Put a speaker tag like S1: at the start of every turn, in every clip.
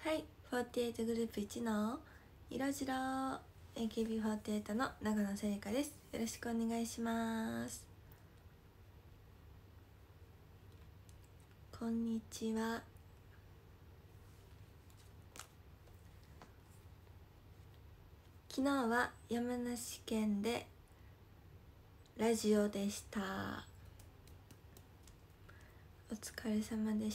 S1: はい、48グループ1の色白 AKB48 の長野さやかです。よろしくお願いします。こんにちは。昨日は山梨県でラジオでした。お疲れ様でした。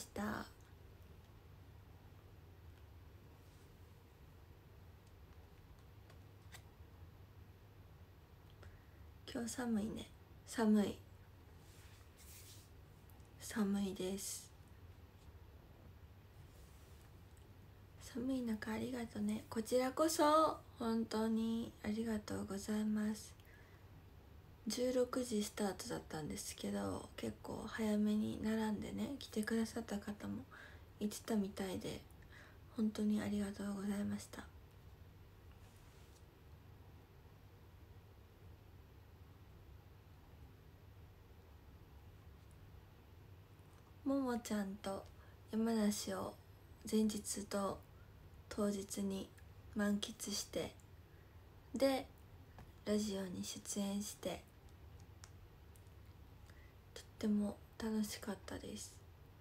S1: 今日寒いね。寒いです。寒い中ありがとね。こちらこそ本当にありがとうございます。16時スタートだったんですけど、結構早めに並んでね来てくださった方もいてたみたいで、本当にありがとうございました。ももちゃんと山梨を前日と当日に満喫して、でラジオに出演して、とっても楽しかったです。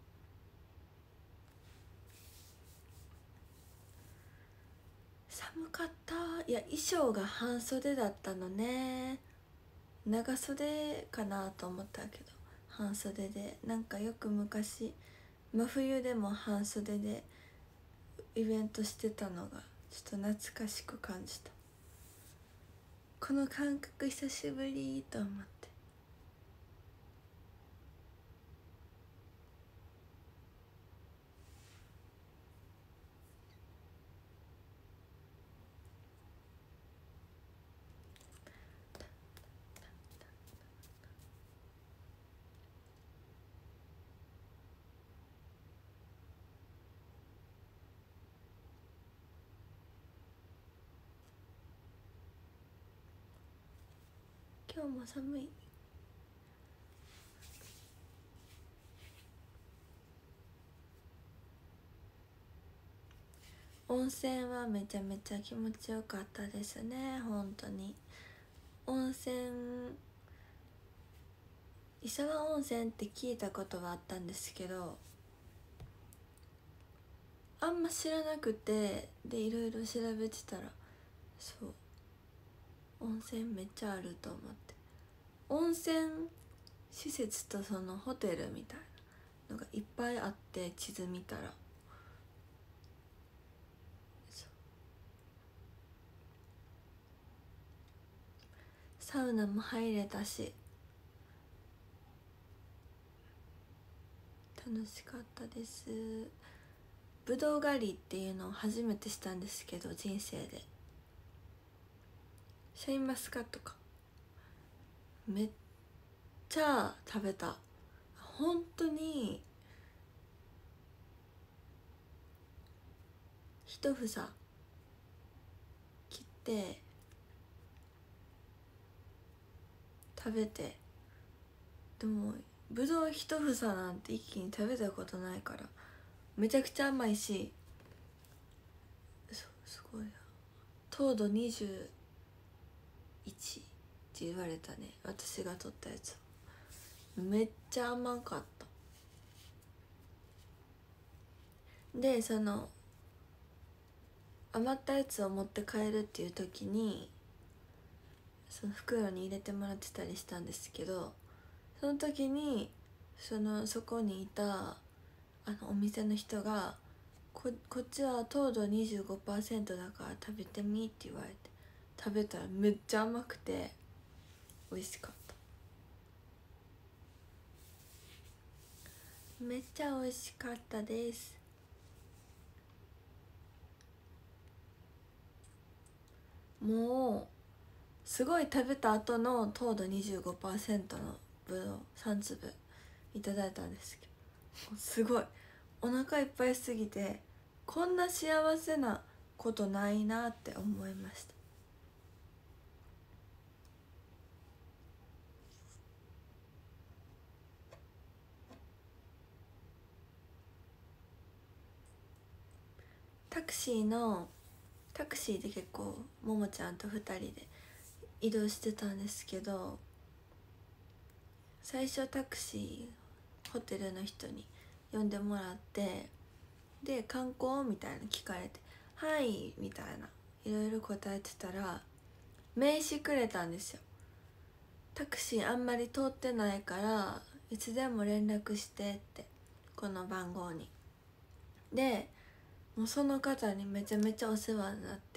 S1: 寒かった。いや、衣装が半袖だったのね。長袖かなと思ったけど半袖で、なんかよく昔真冬でも半袖でイベントしてたのがちょっと懐かしく感じた。この感覚久しぶりと思って。今日も寒い。温泉はめちゃめちゃ気持ちよかったですね。本当に温泉、伊沢温泉って聞いたことはあったんですけど、あんま知らなくて、でいろいろ調べてたら、そう温泉めっちゃあると思って、温泉施設とそのホテルみたいなのがいっぱいあって、地図見たらサウナも入れたし楽しかったです。ぶどう狩りっていうのを初めてしたんですけど、人生で。シャインマスカットか、めっちゃ食べた。本当に一房切って食べて、でもぶどう一房なんて一気に食べたことないから、めちゃくちゃ甘いし、すごい糖度21って言われたね、私が取ったやつ。めっちゃ甘かった。でその余ったやつを持って帰るっていう時に、その袋に入れてもらってたりしたんですけど、その時にそこにいたお店の人がこっちは糖度25%だから食べてみって言われて、食べたらめっちゃ甘くて美味しかった。めっちゃ美味しかったです。もうすごい食べた後の糖度25%のぶどう3粒いただいたんですけど、すごいお腹いっぱいすぎて、こんな幸せなことないなって思いました。 タクシーで結構ももちゃんと2人で移動してたんですけど、最初タクシーホテルの人に呼んでもらって、で観光みたいな聞かれて「はい」みたいないろいろ答えてたら名刺くれたんですよ。タクシーあんまり通ってないからいつでも連絡してって、この番号に。でもうその方にめちゃめちゃお世話になって、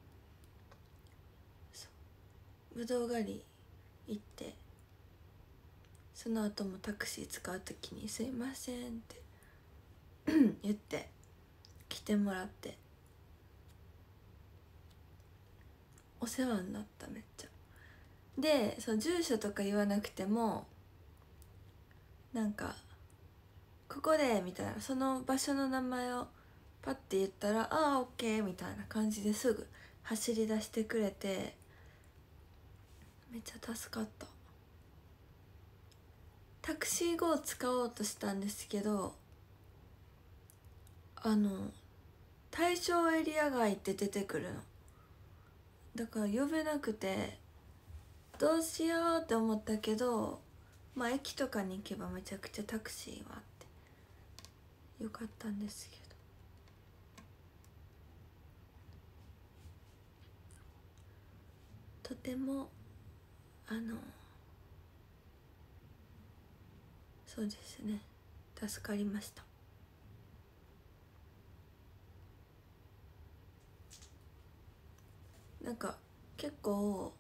S1: ぶどう狩り行って、その後もタクシー使う時に「すいません」って言って来てもらって、お世話になった。めっちゃ。でその住所とか言わなくてもなんか「ここで」みたいな、その場所の名前をパッて言ったら「ああオッケー」みたいな感じですぐ走り出してくれて、めっちゃ助かった。タクシー GO を使おうとしたんですけど、対象エリア外って出てくるの。だから呼べなくてどうしようって思ったけど、まあ駅とかに行けばめちゃくちゃタクシーはあってよかったんですけど、とてもそうですね、助かりました。なんか結構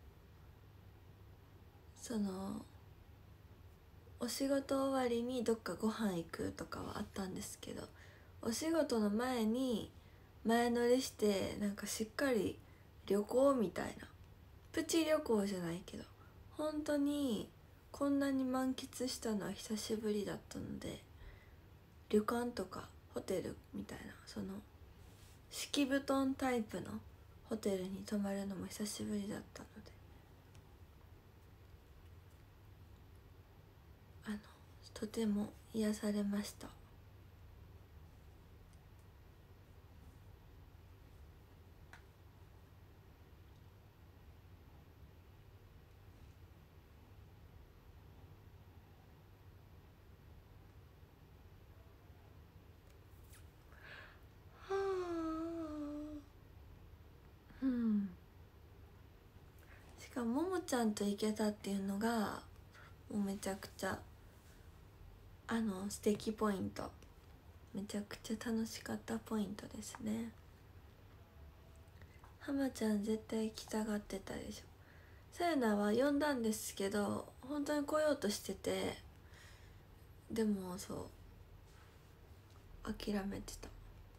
S1: お仕事終わりにどっかご飯行くとかはあったんですけど、お仕事の前に前乗りしてなんかしっかり旅行みたいな、プチ旅行じゃないけど本当にこんなに満喫したのは久しぶりだったので、旅館とかホテルみたいな敷布団タイプのホテルに泊まるのも久しぶりだったので、とても癒されました。はあ、うん。しかもももちゃんと行けたっていうのがもうめちゃくちゃ素敵ポイント、めちゃくちゃ楽しかったポイントですね。浜ちゃん絶対行きたがってたでしょ。さやなは呼んだんですけど本当に来ようとしてて、でも諦めてた。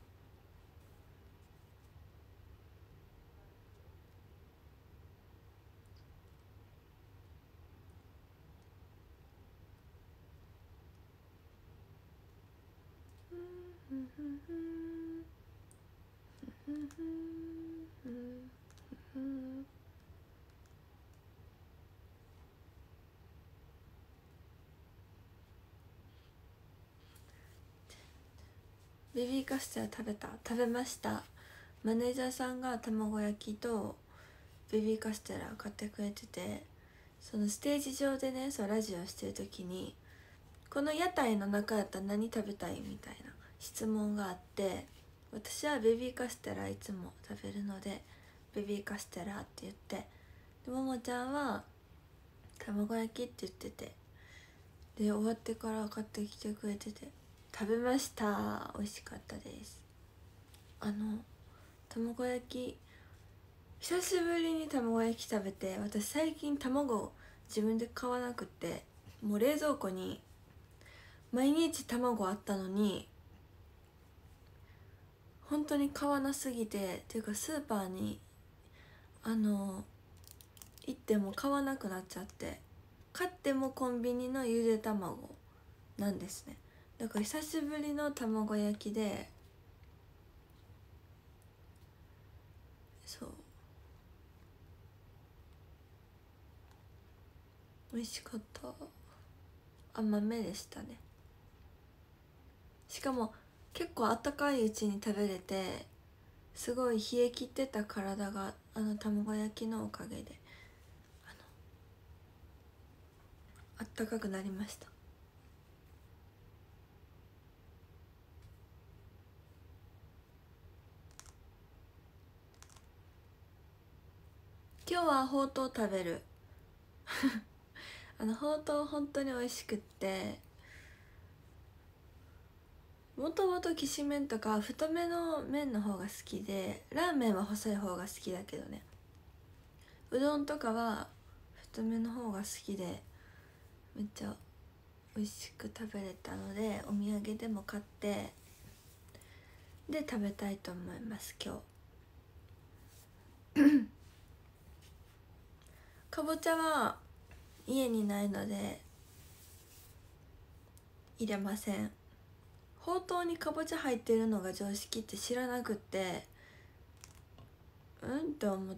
S1: ベビーカステラ食べました。マネージャーさんが卵焼きとベビーカステラ買ってくれてて、そのステージ上でね、ラジオしてる時にこの屋台の中やったら何食べたいみたいな質問があって、私はベビーカステラいつも食べるのでベビーカステラって言って、でももちゃんは卵焼きって言ってて、で終わってから買ってきてくれてて食べました。美味しかったです。卵焼き久しぶりに卵焼き食べて、私最近卵を自分で買わなくて、もう冷蔵庫に毎日卵あったのに本当に買わなすぎて、っていうかスーパーに行っても買わなくなっちゃって、買ってもコンビニのゆで卵なんですね。だから久しぶりの卵焼きで、美味しかった。甘めでしたね。しかも結構あったかいうちに食べれて、すごい冷え切ってた体が卵焼きのおかげであったかくなりました。今日はほうとう食べるほうとう本当に美味しくって、もともときしめんとか太めの麺の方が好きで、ラーメンは細い方が好きだけどね、うどんとかは太めの方が好きで、めっちゃ美味しく食べれたので、お土産でも買ってで食べたいと思います今日かぼちゃは家にないので入れません。ほうとうにかぼちゃ入ってるのが常識って知らなくって、と思った。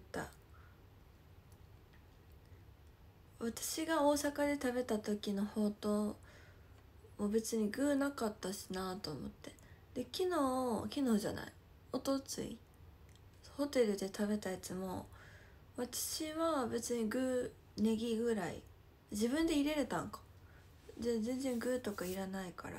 S1: 私が大阪で食べた時のほうとうも別に具なかったしなと思って、で昨日じゃない、おとついホテルで食べたやつも、私は別にネギぐらい自分で入れれたんか、で全然具とかいらないから、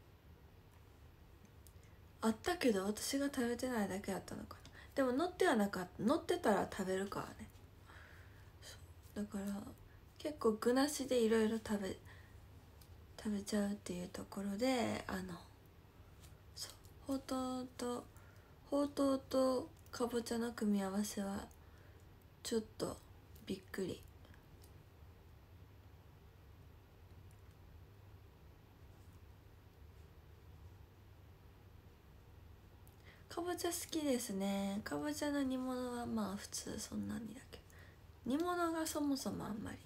S1: あったけど私が食べてないだけだったのかな。でも乗ってはなかった。乗ってたら食べるからね。だから結構具なしでいろいろ食べちゃうっていうところで、そうほうとうとかぼちゃの組み合わせはちょっとびっくり。かぼちゃ好きですね。かぼちゃの煮物はまあ普通そんなにだけど、煮物がそもそもあんまり。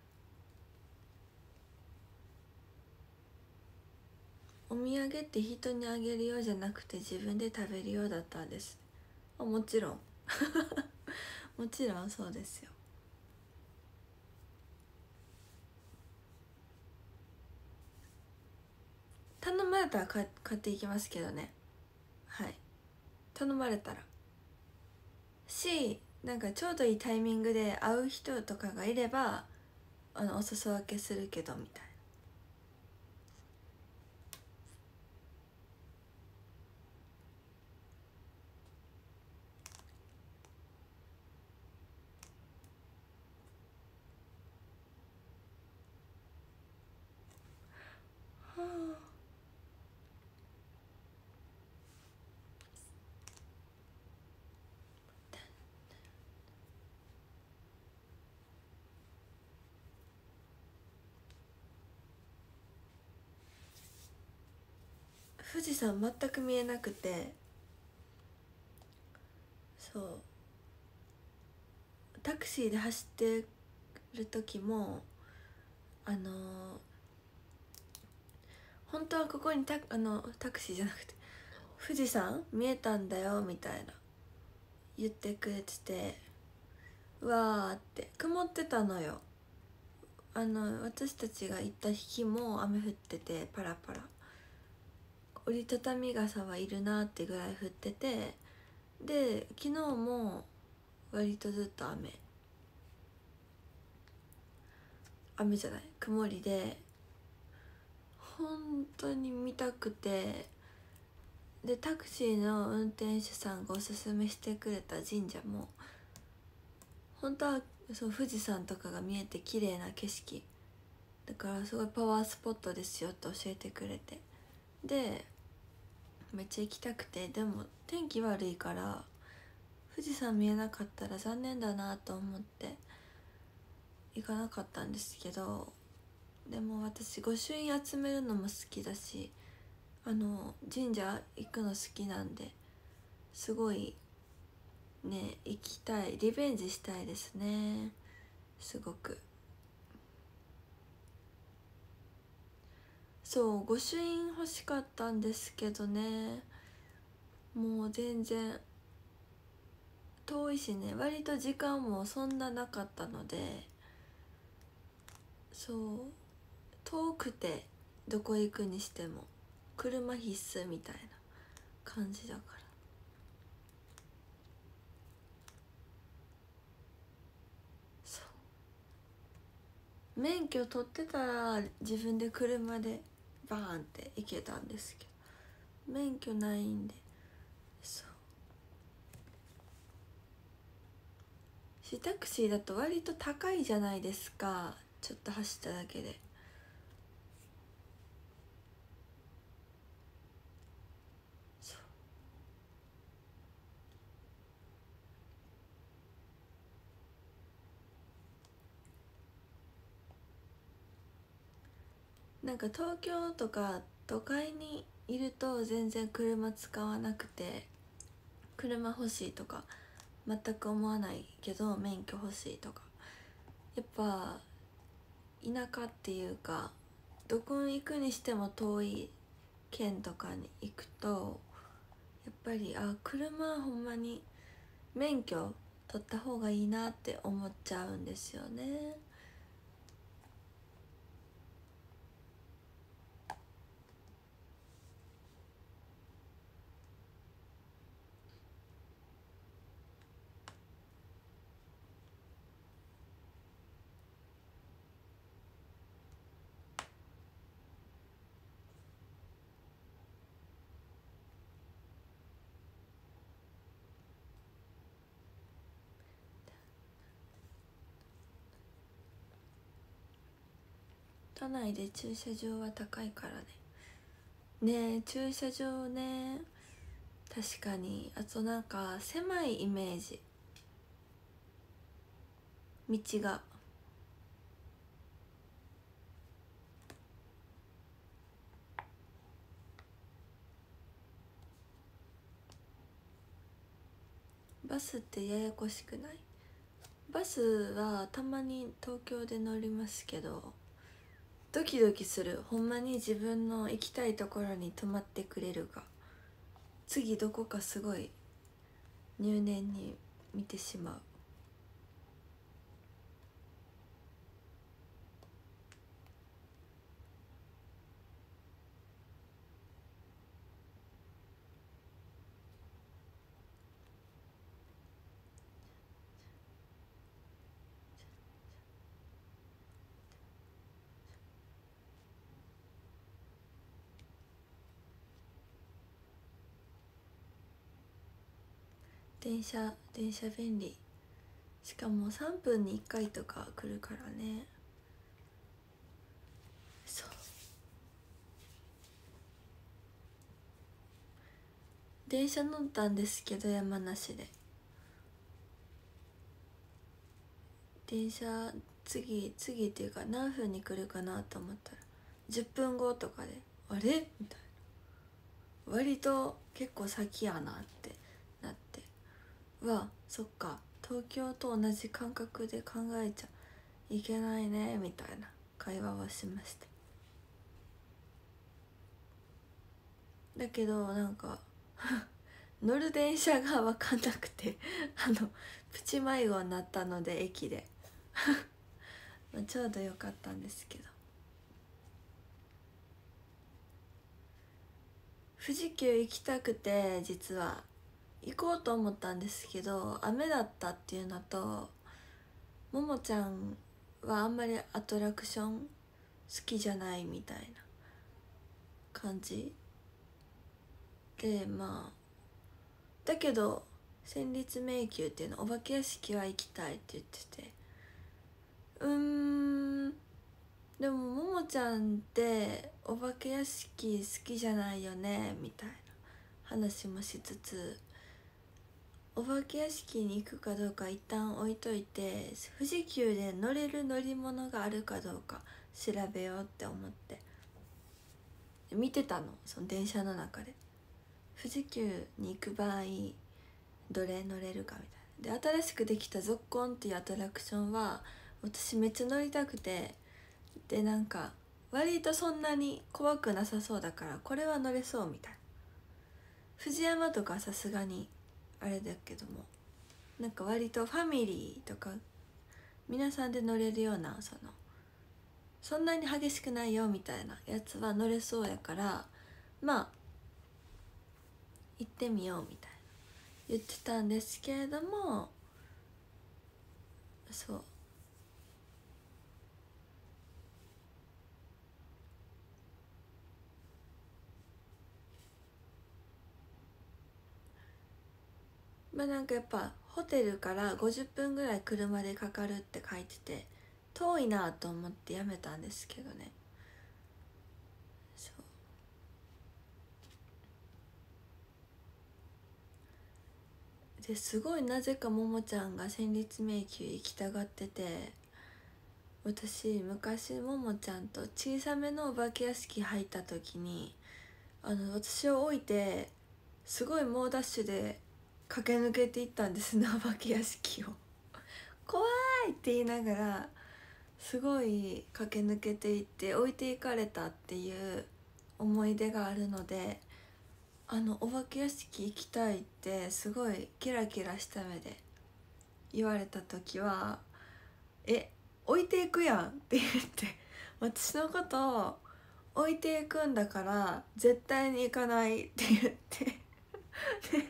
S1: お土産って人にあげるようじゃなくて自分で食べるようだったんです。もちろんもちろんそうですよ。頼まれたら買っていきますけどね。はい、頼まれたらなんかちょうどいいタイミングで会う人とかがいればお裾分けするけどみたいな。はあ、富士山全く見えなくて、そう、タクシーで走ってる時も本当はここにタクシーじゃなくて富士山見えたんだよみたいな言ってくれてて、うわーって曇ってたのよ。私たちが行った日も雨降ってて、パラパラ折りたたみ傘はいるなってぐらい降ってて、で昨日も割とずっと雨じゃない、曇りで、本当に見たくて、でタクシーの運転手さんがおすすめしてくれた神社も本当はそう富士山とかが見えて綺麗な景色だから、すごいパワースポットですよって教えてくれて、でめっちゃ行きたくて、でも天気悪いから富士山見えなかったら残念だなと思って行かなかったんですけど、でも私御朱印集めるのも好きだし、神社行くの好きなんで、すごいね行きたい、リベンジしたいですね、すごく。そう御朱印欲しかったんですけどね、もう全然遠いしね、割と時間もそんななかったので、そう遠くてどこ行くにしても車必須みたいな感じだから。そう免許取ってたら自分で車でバーンって行けたんですけど、免許ないんで。そうタクシーだと割と高いじゃないですか、ちょっと走っただけで。なんか東京とか都会にいると全然車使わなくて、車欲しいとか全く思わないけど、免許欲しいとかやっぱ田舎っていうか、どこに行くにしても遠い県とかに行くとやっぱり車ほんまに免許取った方がいいなって思っちゃうんですよね。都内で駐車場は高いからね。ねえ駐車場ね、確かに。あとなんか狭いイメージ、道が。バスってややこしくない？バスはたまに東京で乗りますけど、ドキドキする。ほんまに自分の行きたいところに泊まってくれるか、次どこかすごい入念に見てしまう。電車便利。しかも3分に1回とか来るからね。そう電車乗ったんですけど、山梨で。電車次っていうか何分に来るかなと思ったら10分後とかで、あれみたいな、割と結構先やなってなって、そっか東京と同じ感覚で考えちゃいけないねみたいな会話をしました。だけどなんか乗る電車が分かんなくてプチ迷子になったので駅でちょうどよかったんですけど。富士急行きたくて実は行こうと思ったんですけど、雨だったっていうのと、ももちゃんはあんまりアトラクション好きじゃないみたいな感じで、だけど戦慄迷宮っていうの、お化け屋敷は行きたいって言ってて、でもももちゃんってお化け屋敷好きじゃないよねみたいな話もしつつ、お化け屋敷に行くかどうか一旦置いといて、富士急で乗れる乗り物があるかどうか調べようって思って見てたの、その電車の中で。富士急に行く場合どれ乗れるかみたいな。で新しくできたゾッコンっていうアトラクションは私めっちゃ乗りたくて、でなんか割とそんなに怖くなさそうだからこれは乗れそうみたいな。藤山とかさすがにあれだけども、なんか割とファミリーとか皆さんで乗れるような、そんなに激しくないよみたいなやつは乗れそうやから、 行ってみようみたいな言ってたんですけれども、そうまあなんかやっぱホテルから50分ぐらい車でかかるって書いてて遠いなと思ってやめたんですけどね。そうですごいなぜかももちゃんが戦慄迷宮行きたがってて、私昔ももちゃんと小さめのお化け屋敷入った時に私を置いてすごい猛ダッシュで駆け抜けていったんですね、お化け屋敷を怖いって言いながらすごい駆け抜けていって置いていかれたっていう思い出があるので、お化け屋敷行きたいってすごいキラキラした目で言われた時は「え、置いていくやん」って言って私のことを置いていくんだから絶対に行かないって言ってで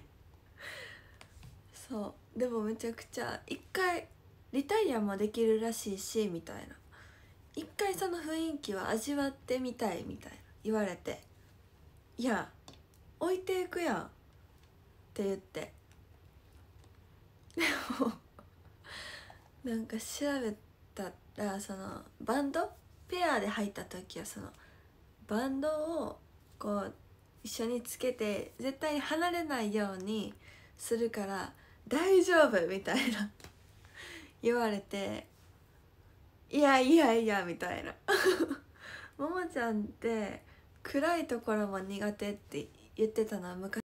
S1: そうでもめちゃくちゃ一回リタイアもできるらしいしみたいな、一回その雰囲気は味わってみたいみたいな言われて、いや置いていくやんって言って、でもなんか調べたらそのバンドペアで入った時はそのバンドをこう一緒につけて絶対に離れないようにするから大丈夫みたいな言われて、いやいやいやみたいなももちゃんって暗いところも苦手って言ってたのは昔、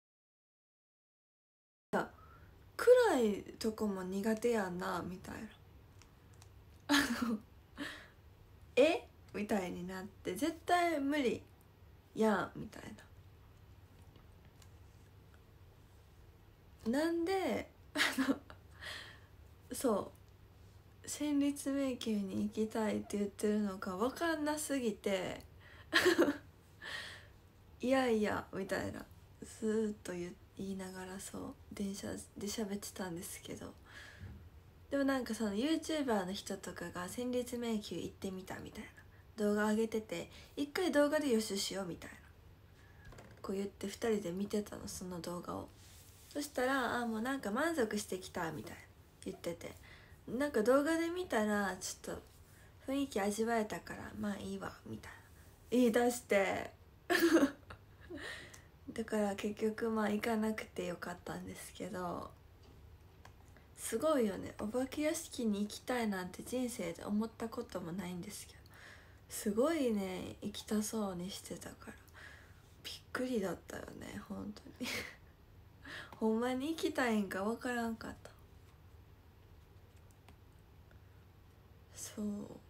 S1: 暗いとこも苦手やんなみたいなえみたいになって絶対無理やんみたいな、なんでそう戦慄迷宮に行きたいって言ってるのか分かんなすぎていやいやみたいなずーっと言いながらそう電車で喋ってたんですけど、でもなんかその YouTuber の人とかが戦慄迷宮行ってみたみたいな動画上げてて、一回動画で予習しようみたいなこう言って2人で見てたのその動画を。そしたら「あもうなんか満足してきた」みたいな言ってて、なんか動画で見たらちょっと雰囲気味わえたからまあいいわみたいな言い出してだから結局まあ行かなくてよかったんですけど、すごいよね、お化け屋敷に行きたいなんて人生で思ったこともないんですけど、すごいね行きたそうにしてたからびっくりだったよね本当にほんまに行きたいんか分からんかった。そう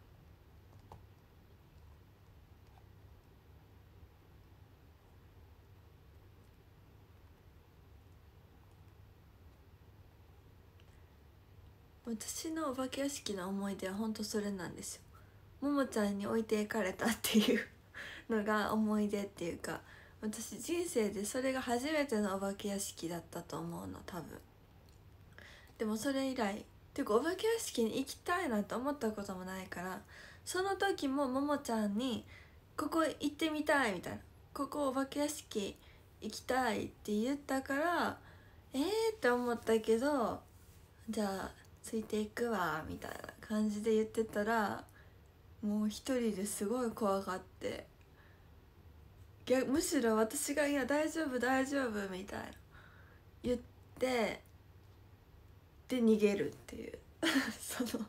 S1: 私のお化け屋敷の思い出はほんとそれなんですよ。ももちゃんに置いていかれたっていうのが思い出っていうか、私人生でそれが初めてのお化け屋敷だったと思うの多分。でもそれ以来っていうかお化け屋敷に行きたいなと思ったこともないから、その時もももちゃんに「ここ行ってみたい」みたいな「ここお化け屋敷行きたい」って言ったからって思ったけど、じゃあついていくわみたいな感じで言ってたら、もう一人ですごい怖がって、むしろ私が「いや大丈夫大丈夫」みたいな言ってで逃げるっていうその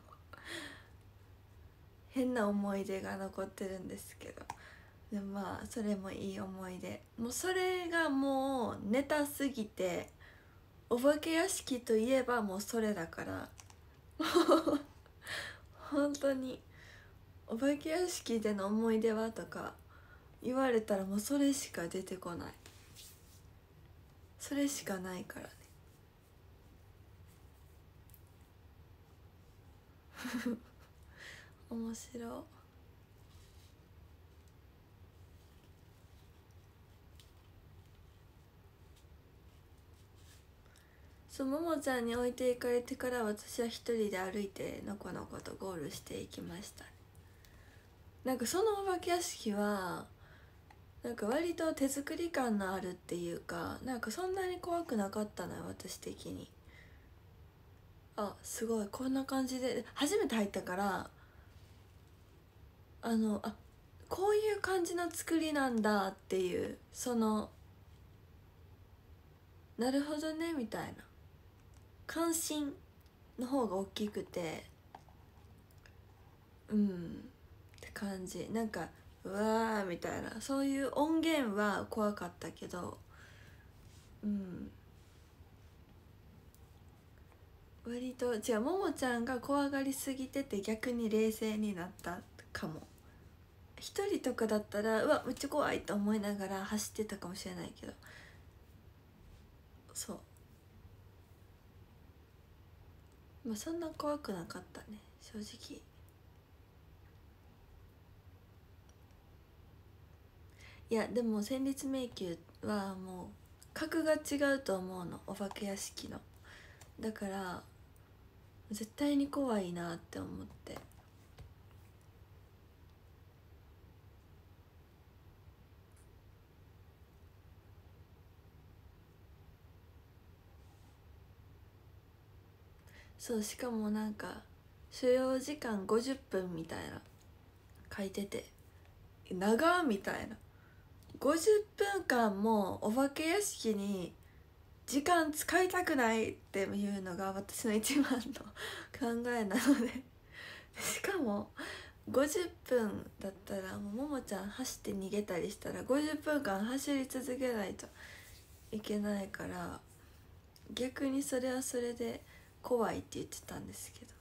S1: 変な思い出が残ってるんですけど、でもまあそれもいい思い出、もうそれがもうネタすぎて、お化け屋敷といえばもうそれだから本当にお化け屋敷での思い出はとか言われたらもうそれしか出てこない、それしかないからね面白い。 そう、ももちゃんに置いていかれてから私は一人で歩いてのこのことゴールしていきました。なんかそのお化け屋敷はなんか割と手作り感のあるっていうか、なんかそんなに怖くなかったのよ私的に。あ、すごいこんな感じで初めて入ったから、こういう感じの作りなんだっていう、そのなるほどねみたいな関心の方が大きくて、って感じ。なんかうわーみたいな、そういう音源は怖かったけど、割と違う、ももちゃんが怖がりすぎてて逆に冷静になったかも。一人とかだったらうわめっちゃ怖いと思いながら走ってたかもしれないけど、そう、まあそんな怖くなかったね正直。いやでも戦慄迷宮はもう格が違うと思うの、お化け屋敷の。だから絶対に怖いなって思って。そう、しかもなんか所要時間50分みたいな書いてて、長みたいな。50分間もお化け屋敷に時間使いたくないっていうのが私の一番の考えなのでしかも50分だったらももちゃん走って逃げたりしたら50分間走り続けないといけないから、逆にそれはそれで怖いって言ってたんですけど、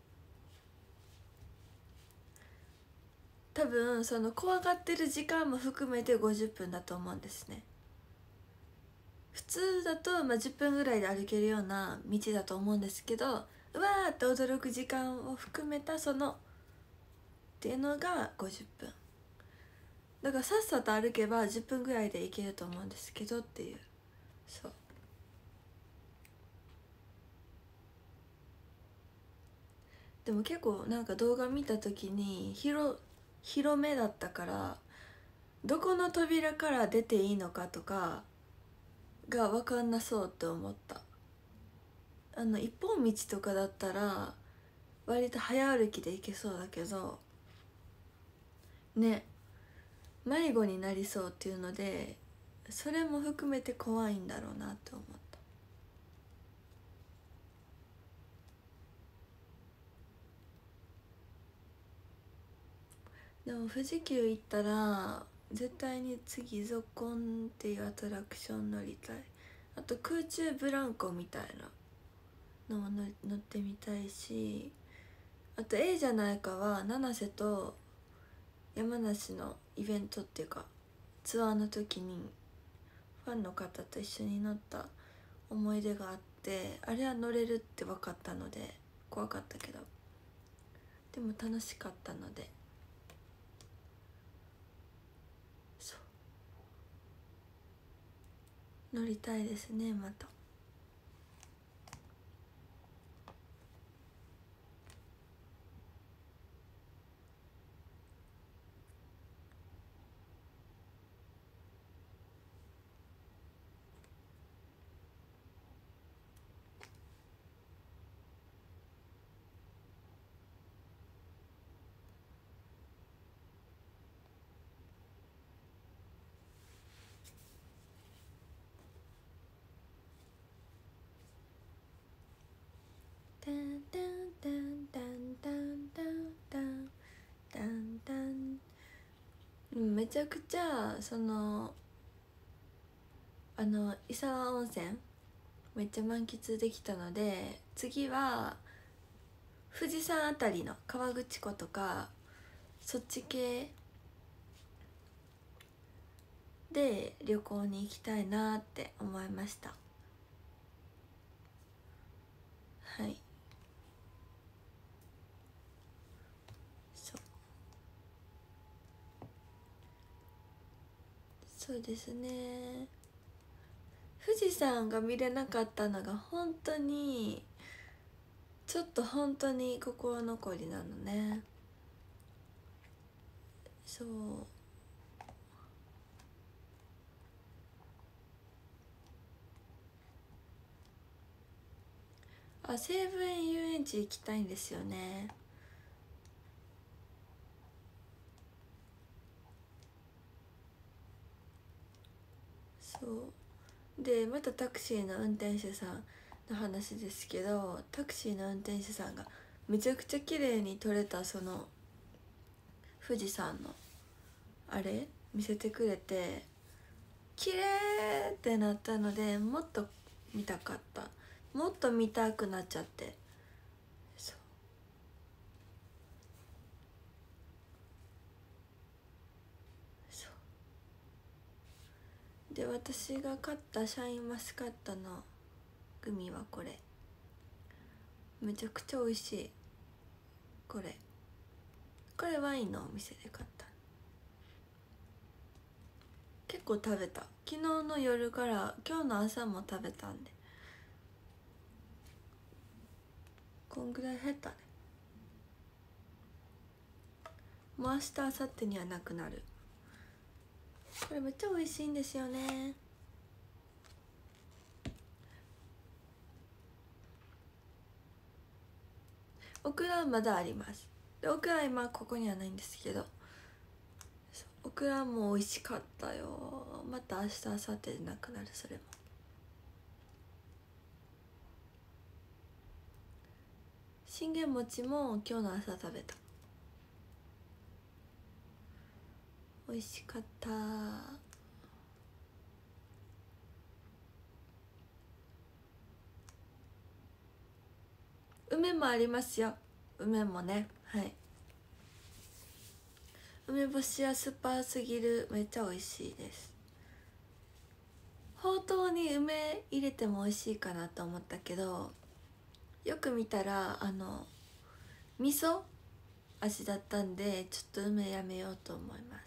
S1: 多分その怖がってる時間も含めて50分だと思うんですね。普通だと10分ぐらいで歩けるような道だと思うんですけど、うわーって驚く時間を含めたそのっていうのが50分だから、さっさと歩けば10分ぐらいで行けると思うんですけどっていう。そう、でも結構なんか動画見た時に広めだったから、どこの扉から出ていいのかとかが分かんなそうって思った。一本道とかだったら割と早歩きで行けそうだけどね、迷子になりそうっていうので、それも含めて怖いんだろうなって思った。でも富士急行ったら絶対に次ゾコンっていうアトラクション乗りたい。あと空中ブランコみたいなのも乗ってみたいし、あとじゃないかは七瀬と山梨のイベントっていうかツアーの時にファンの方と一緒に乗った思い出があって、あれは乗れるって分かったので怖かったけど、でも楽しかったので、そう乗りたいですねまた。タンタンタンタンタンタンタンタンタン、めちゃくちゃその伊沢温泉めっちゃ満喫できたので、次は富士山あたりの河口湖とかそっち系で旅行に行きたいなって思いました。はい、そうですね。 富士山が見れなかったのが本当にちょっと本当に心残りなのね。そう、西武園遊園地行きたいんですよね。そうで、またタクシーの運転手さんの話ですけど、タクシーの運転手さんがめちゃくちゃ綺麗に撮れたその富士山のあれ見せてくれて、綺麗ってなったので、もっと見たかった、もっと見たくなっちゃって。そうそうで、私が買ったシャインマスカットのグミはこれ、めちゃくちゃ美味しい。これワインのお店で買った。結構食べた、昨日の夜から今日の朝も食べたんで、こんぐらい減ったね。もう明日明後日にはなくなる。これめっちゃ美味しいんですよね。オクラはまだあります。でオクラ今ここにはないんですけど、オクラも美味しかったよ。また明日明後日でなくなる。それも信玄餅も今日の朝食べた。美味しかった。梅もありますよ。梅もね、はい。梅干しは酸っぱすぎる、めっちゃ美味しいです。ほうとうに梅入れても美味しいかなと思ったけど、よく見たら味噌味だったんで、ちょっと梅やめようと思います。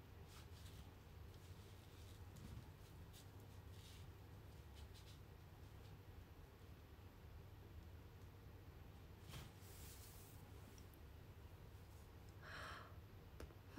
S1: うん、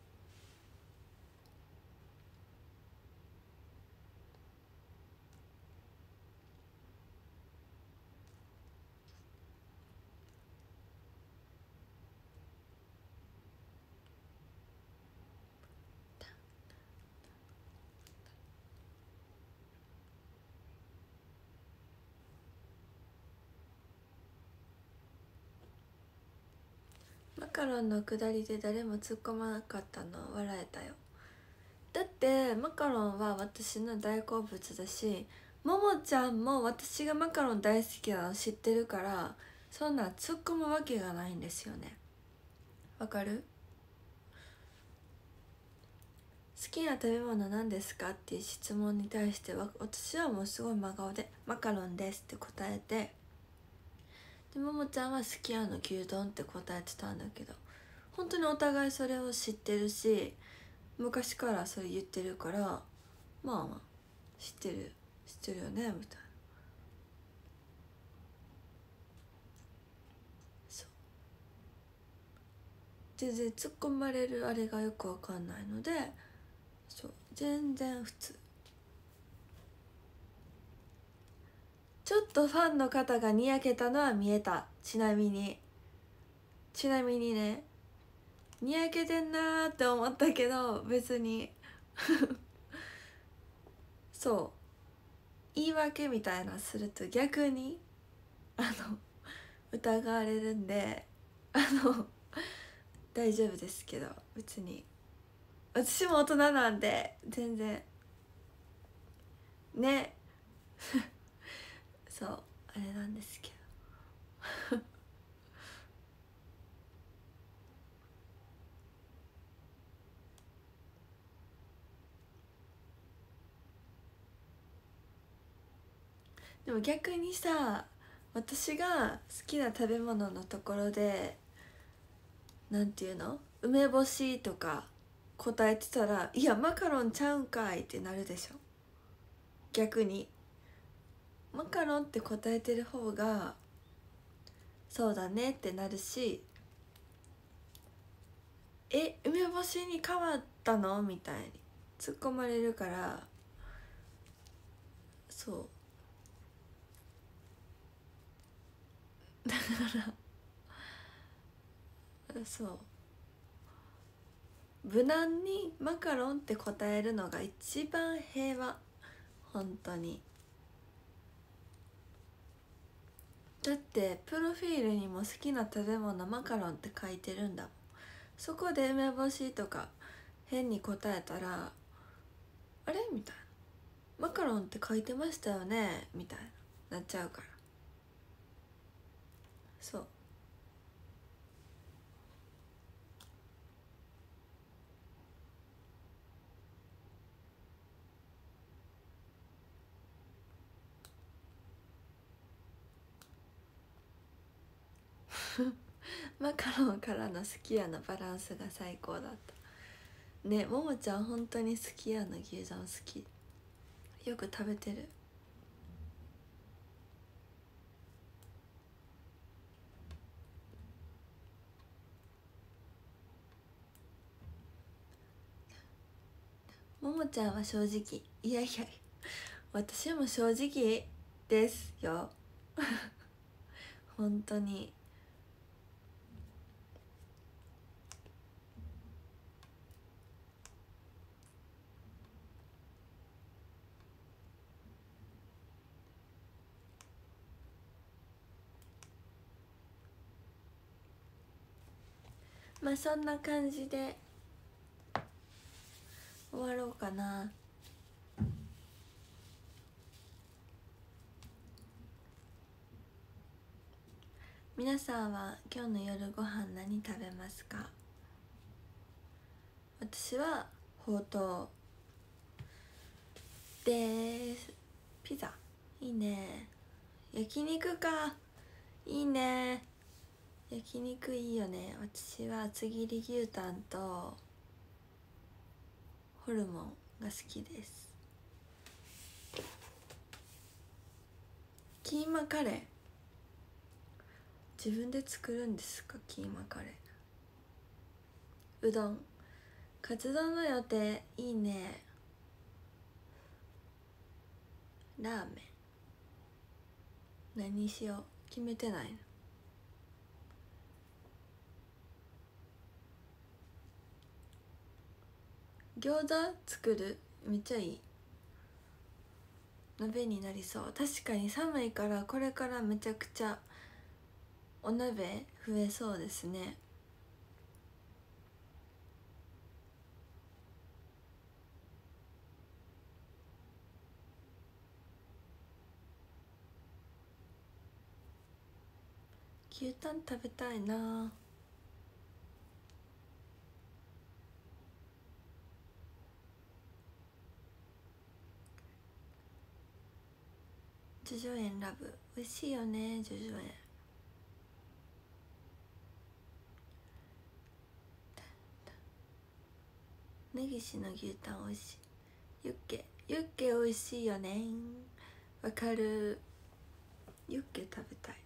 S1: マカロンのくだりで誰も突っ込まなかったの笑えたよ。だってマカロンは私の大好物だし、ももちゃんも私がマカロン大好きなの知ってるから、そんな突っ込むわけがないんですよね。わかる？好きな食べ物なんですかっていう質問に対しては、私はもうすごい真顔でマカロンですって答えて、でももちゃんは好きなの牛丼って答えてたんだけど、本当にお互いそれを知ってるし、昔からそれ言ってるから、まあまあ知ってるよねみたいな。そう、全然突っ込まれるあれがよくわかんないので、そう全然普通。ちょっとファンの方がにやけたのは見えた。ちなみにね、にやけてんなーって思ったけど、別にそう言い訳みたいなすると逆に疑われるんで、の大丈夫ですけど、別に私も大人なんで全然ね。そうあれなんですけどでも逆にさ、私が好きな食べ物のところでなんていうの、梅干しとか答えてたら、いやマカロンちゃうんかいってなるでしょ。 逆にマカロンって答えてる方がそうだねってなるし、梅干しに変わったのみたいに突っ込まれるから、そうだからそう無難にマカロンって答えるのが一番平和。本当に。だってプロフィールにも好きな食べ物マカロンって書いてるんだもん。そこで梅干しとか変に答えたらあれみたいな、マカロンって書いてましたよねみたいななっちゃうから。そうマカロンからのすき家のバランスが最高だったね。ももちゃん本当にすき家の牛丼好き、よく食べてる。ももちゃんは正直、いやいや私も正直ですよ本当に。まあそんな感じで終わろうかな。皆さんは今日の夜ご飯何食べますか？私はほうとうです。ピザいいね。焼肉か、いいね。焼肉いいよね。私は厚切り牛タンとホルモンが好きです。キーマカレー自分で作るんですか？キーマカレー。うどん、カツ丼の予定いいね。ラーメン何しよう決めてないの。餃子作る、めっちゃいい。鍋になりそう。確かに寒いからこれからめちゃくちゃお鍋増えそうですね。牛タン食べたいな。ジョジョ園ラブ美味しいよね。ジョジョ園根岸の牛タン美味しい。ユッケ美味しいよね。わかる。ユッケ食べたい。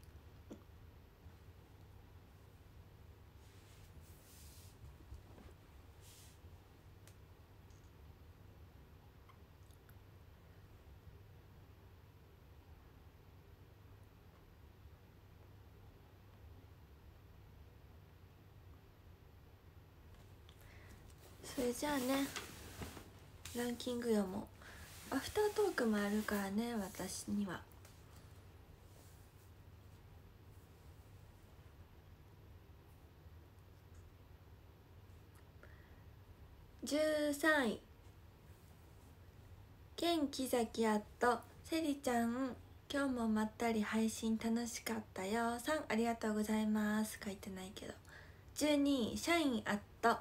S1: それじゃあね、ランキングよもアフタートークもあるからね。私には13位元気崎あっとセリちゃん、今日もまったり配信楽しかったよ。3ありがとうございます。書いてないけど。12位社員あっと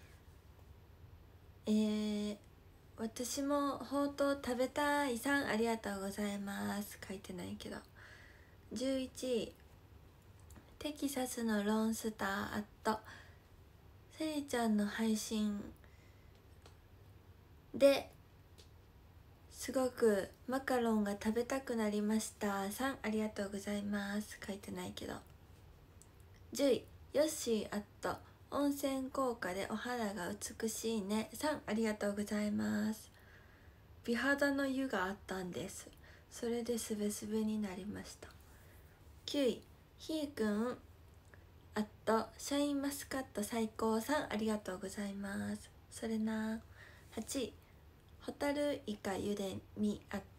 S1: 私もほうとう食べたい。3ありがとうございます。書いてないけど。11位テキサスのロンスターアットセリちゃんの配信ですごくマカロンが食べたくなりましたさん、ありがとうございます。書いてないけど。10位ヨッシー温泉効果でお肌が美しいねさん、ありがとうございます。美肌の湯があったんです。それでスベスベになりました。9位ひーくんシャインマスカット最高さん、ありがとうございます。それな。8位ホタルイカゆでみ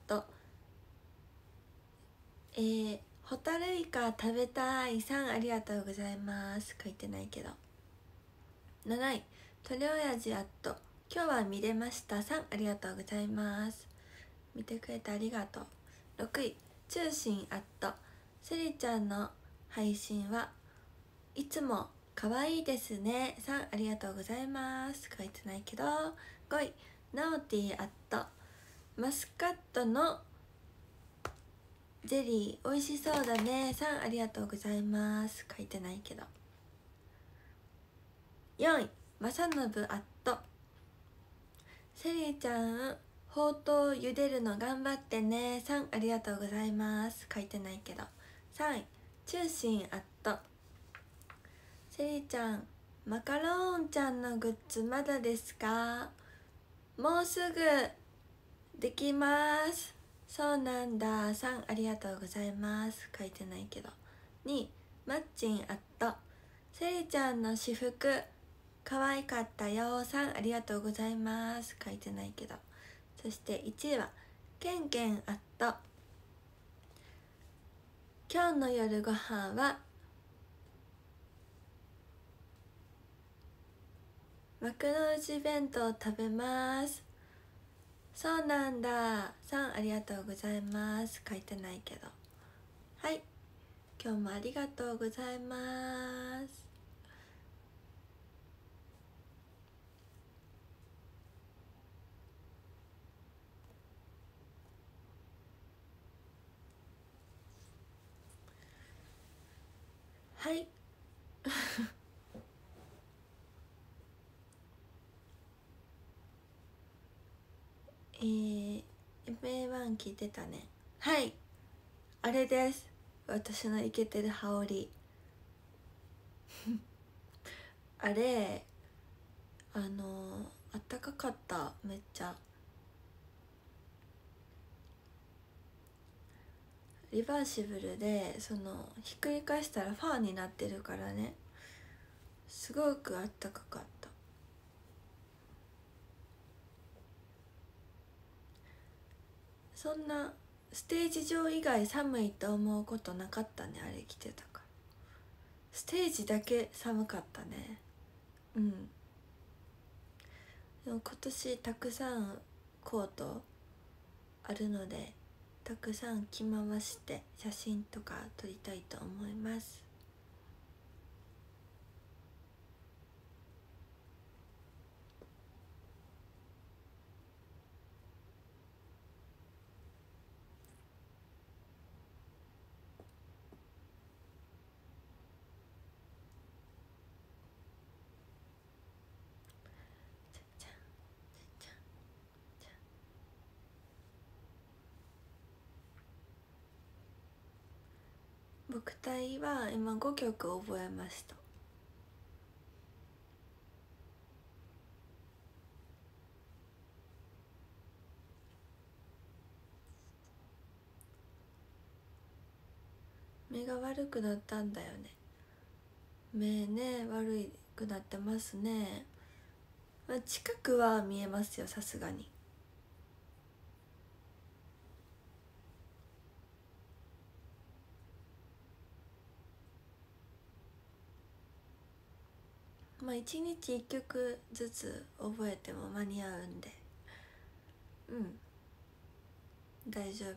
S1: ホタルイカ食べたいさん、ありがとうございます。書いてないけど。7位とりおやじ今日は見れましたさん、ありがとうございます。見てくれてありがとう。6位中心セリちゃんの配信はいつも可愛いですねさん、ありがとうございます。書いてないけど。5位ナオティマスカットのゼリー美味しそうだねさん、ありがとうございます。書いてないけど。4位まさのぶセリちゃんほうとう茹でるの頑張ってねさん、ありがとうございます。書いてないけど。3位中心セリちゃんマカローンちゃんのグッズまだですか？もうすぐできます。そうなんださん、ありがとうございます。書いてないけど。2位マッチンセリちゃんの私服可愛かったよさん、ありがとうございます。書いてないけど。そして1位はケンケン今日の夜ご飯は幕の内弁当食べます。そうなんださん、ありがとうございます。書いてないけど。はい、今日もありがとうございます。はいMA1 聞いてたね。はい、あれです。私のイケてる羽織あれあったかかった。めっちゃリバーシブルでひっくり返したらファーになってるからね、すごくあったかかった。そんなステージ上以外寒いと思うことなかったね、あれ着てたから。ステージだけ寒かったね。うん。でも今年たくさんコートあるので、たくさん着回して写真とか撮りたいと思います。僕隊は今5曲覚えました。目が悪くなったんだよね。目ね、悪くなってますね。まあ、近くは見えますよ、さすがに。まあ1日1曲ずつ覚えても間に合うんで、大丈夫。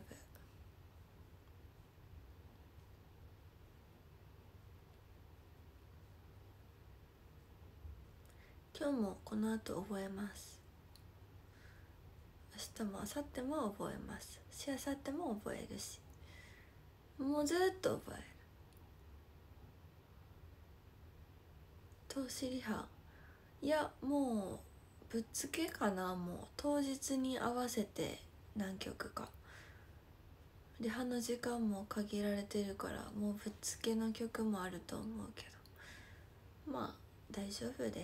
S1: 今日もこの後覚えます。明日も明後日も覚えますし、明後日も覚えるし、もうずっと覚える。通しリハ、いやもうぶっつけかな。もう当日に合わせて何曲かで、歯の時間も限られてるから、もうぶっつけの曲もあると思うけど、まあ大丈夫です。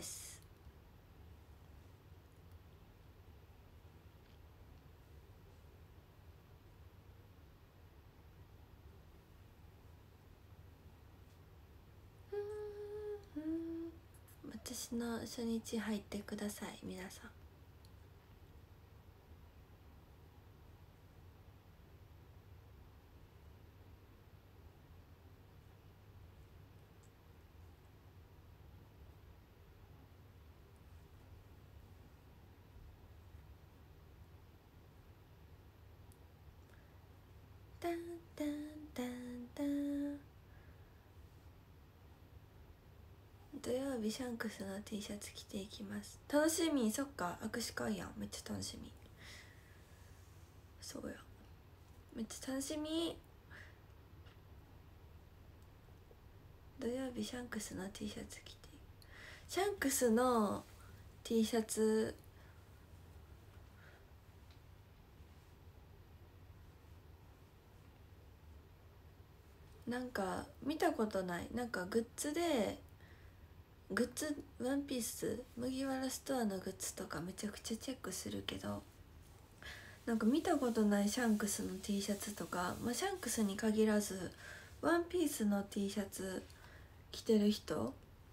S1: 私の初日入ってください皆さん。タンタンタンタン。土曜日シャンクスの T シャツ着ていきます。楽しみ。そっか、握手会やん。めっちゃ楽しみ。そうや、めっちゃ楽しみ。土曜日シャンクスの T シャツ着て、シャンクスの T シャツなんか見たことない。なんかグッズでワンピース麦わらストアのグッズとかめちゃくちゃチェックするけど、なんか見たことないシャンクスの T シャツとか、まあ、シャンクスに限らずワンピースの T シャツ着てる人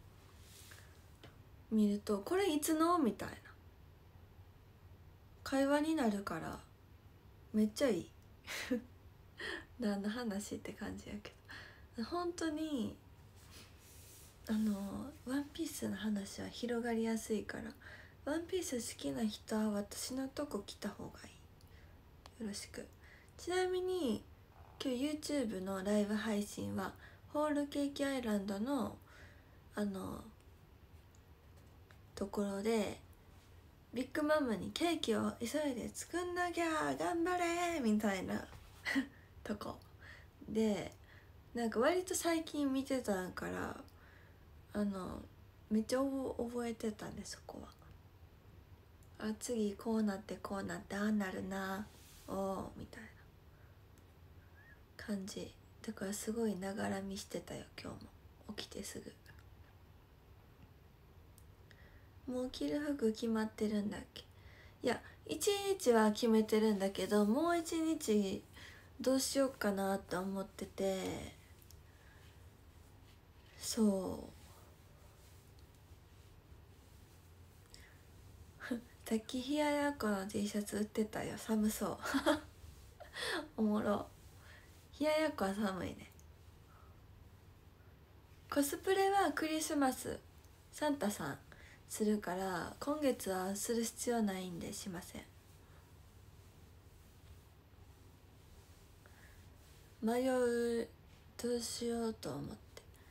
S1: 見ると、これいつのみたいな会話になるからめっちゃいい何の話って感じやけど、本当にワンピースの話は広がりやすいから、ワンピース好きな人は私のとこ来た方がいい。よろしく。ちなみに今日 YouTube のライブ配信はホールケーキアイランドのところで、ビッグマムにケーキを急いで作んなきゃ頑張れみたいなとこで、なんか割と最近見てたからめっちゃ覚えてたね、そこは。あ、次こうなってこうなってああなるな、おおみたいな感じだから、すごいながら見してたよ今日も。起きてすぐ。もう着る服決まってるんだっけ。いや、一日は決めてるんだけど、もう一日どうしようかなと思ってて、そうさっき冷ややっこの T シャツ売ってたよ。寒そうおもろ。冷ややっこは寒いね。コスプレはクリスマスサンタさんするから、今月はする必要ないんでしません。迷う、どうしようと思って。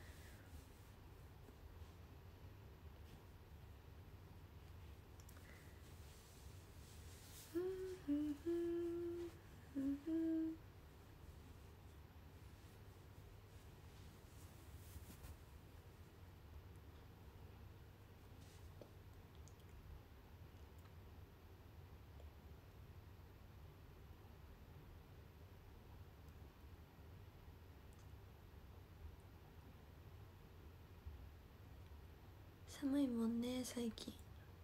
S1: 寒いもんね最近。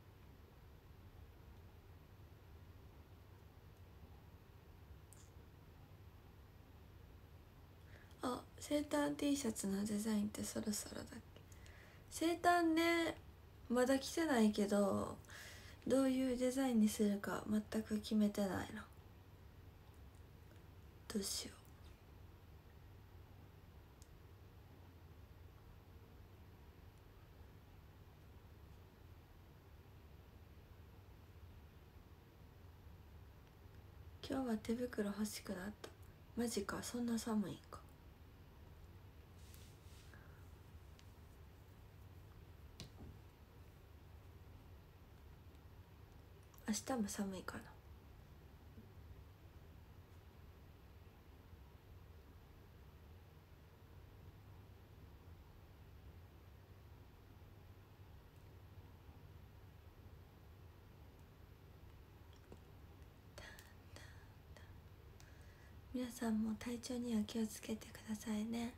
S1: あ、生誕 T シャツのデザインってそろそろだっけ。生誕ね、まだ着てないけど、どういうデザインにするか全く決めてないの。どうしよう。今日は手袋欲しくなった。マジか、そんな寒いんか。明日も寒いかな。 皆さんも体調には気をつけてくださいね。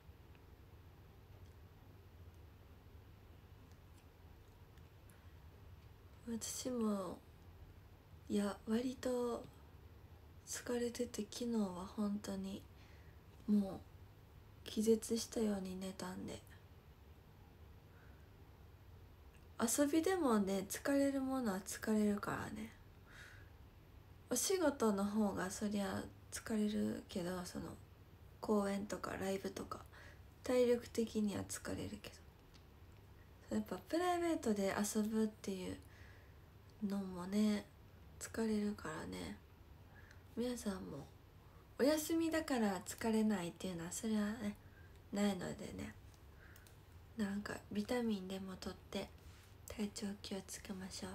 S1: 私も割と疲れてて、昨日は本当にもう気絶したように寝たんで。遊びでもね、疲れるものは疲れるからね。お仕事の方がそりゃ疲れるけど、その公演とかライブとか体力的には疲れるけど、やっぱプライベートで遊ぶっていうのもね疲れるからね。皆さんもお休みだから疲れないっていうのはそれはねないのでね、なんかビタミンでもとって体調気をつけましょう。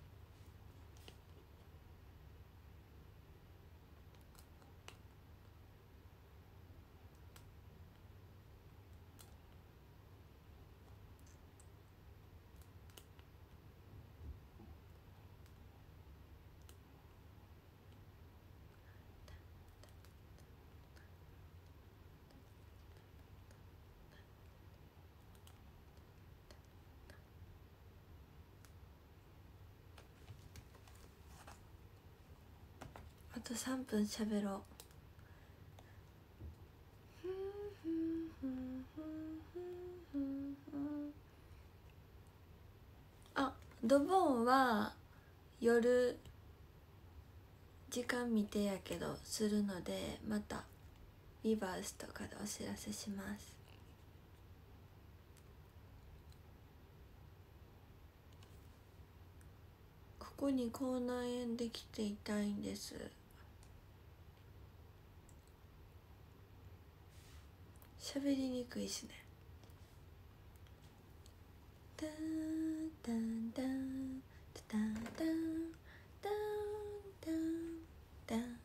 S1: あと3分喋ろう。あ、ドボンは夜時間見てやけどするので、またリバースとかでお知らせします。ここに口内炎できて痛いんです。喋りにくいしね。タンタンタンタンタンタンタンタン。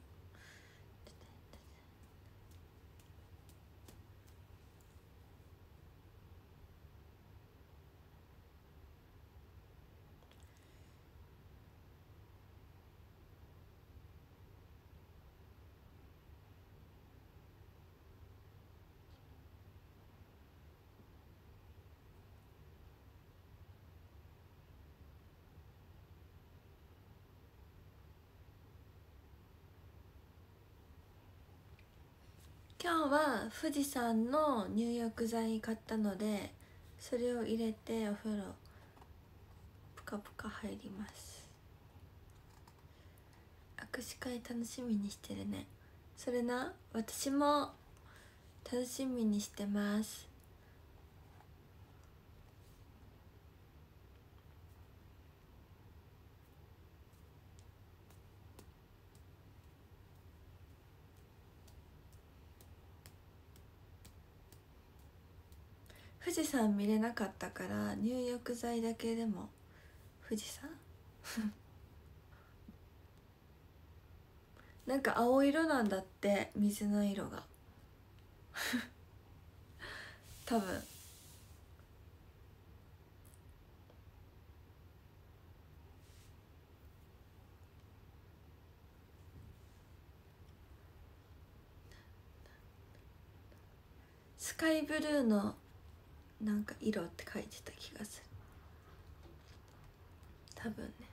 S1: 今日は富士山の入浴剤買ったので、それを入れてお風呂プカプカ入ります。握手会楽しみにしてるね。それな、私も楽しみにしてます。富士山見れなかったから入浴剤だけでも富士山なんか青色なんだって、水の色が多分。スカイブルーのなんか色って書いてた気がする、多分ね。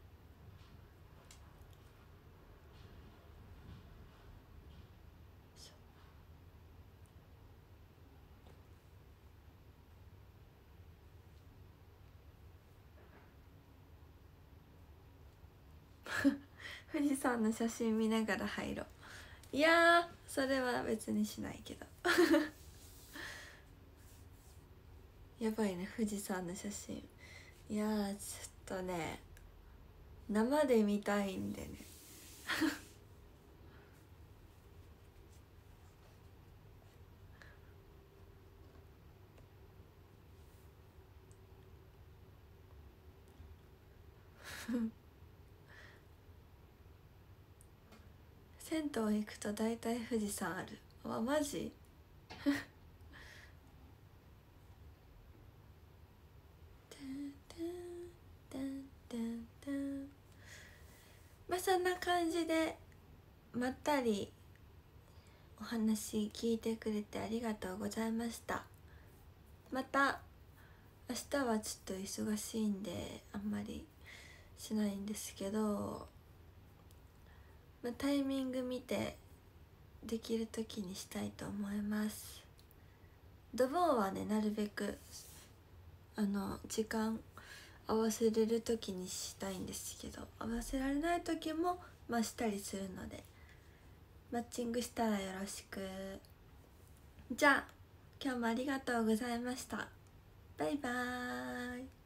S1: 富士山の写真見ながら入ろう。いやそれは別にしないけどやばいね、富士山の写真。いやちょっとね生で見たいんでね銭湯行くと大体富士山ある。あ、マジまあそんな感じでまったりお話聞いてくれてありがとうございました。また明日はちょっと忙しいんであんまりしないんですけど、タイミング見てできる時にしたいと思います。ドボンはね、なるべく時間合わせれる時にしたいんですけど、合わせられない時もしたりするので、マッチングしたらよろしく。じゃあ今日もありがとうございました。バイバーイ。